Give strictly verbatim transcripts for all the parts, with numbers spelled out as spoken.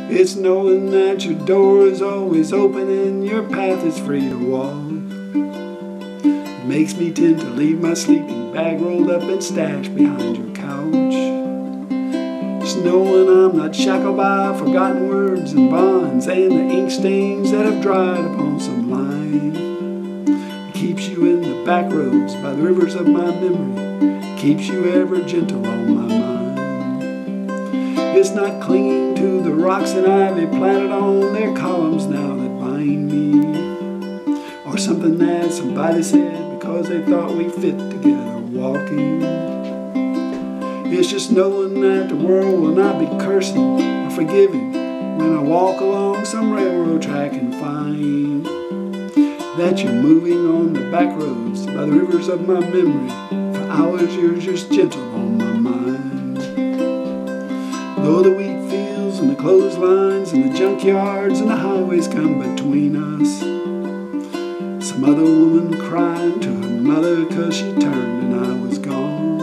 It's knowing that your door is always open and your path is free to walk. It makes me tend to leave my sleeping bag rolled up and stashed behind your couch. It's knowing I'm not shackled by forgotten words and bonds and the ink stains that have dried upon some line. It keeps you in the back roads by the rivers of my memory. It keeps you ever gentle on my mind. It's not clinging to the rocks and ivy planted on their columns now that bind me, or something that somebody said because they thought we fit together walking. It's just knowing that the world will not be cursing or forgiving when I walk along some railroad track and find that you're moving on the back roads by the rivers of my memory. For hours you're just gentle on my mind. Though the wheat fields and the clotheslines and the junkyards and the highways come between us, some other woman crying to her mother 'cause she turned and I was gone.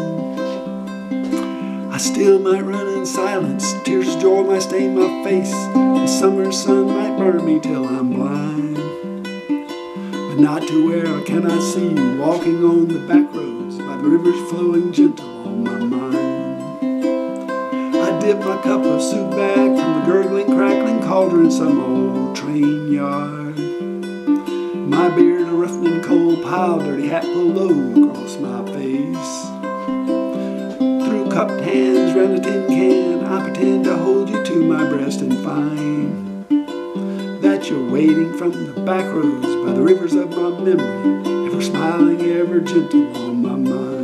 I still might run in silence, tears of joy might stain my face, the summer sun might burn me till I'm blind, but not to where I cannot see you walking on the back roads by the rivers flowing gentle on my mind. I dip my cup of soup back from the gurgling, crackling cauldron in some old train yard. My beard a roughening coal pile, dirty hat pulled low across my face. Through cupped hands round a tin can, I pretend to hold you to my breast and find that you're waiting from the back roads by the rivers of my memory, ever smiling, ever gentle on my mind.